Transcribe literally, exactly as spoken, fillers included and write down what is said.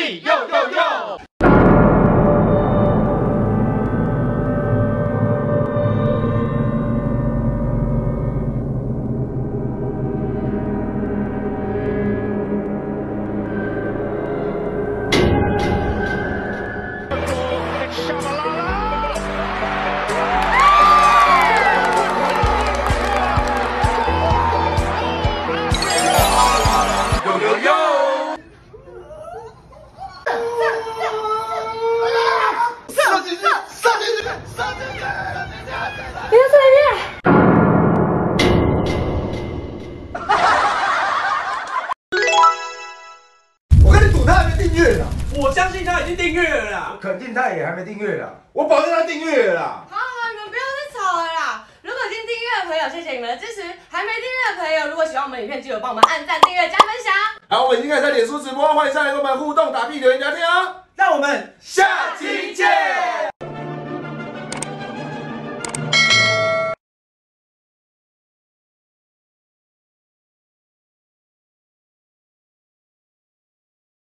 屁又又又。 我相信他已经订阅了啦， 肯定他也还没订阅啦， 我保证他订阅了啦。 好好，你们不要再吵了啦！如果已经订阅的朋友，谢谢你们的支持；还没订阅的朋友，如果喜欢我们影片，记得帮我们按赞、订阅、加分享。 好，我们已经开始在脸书直播，欢迎上来跟我们互动、打屁、留言聊天哦。 让我们下期